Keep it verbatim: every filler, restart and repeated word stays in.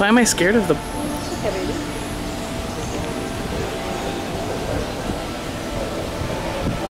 Why am I scared of the... Okay, baby.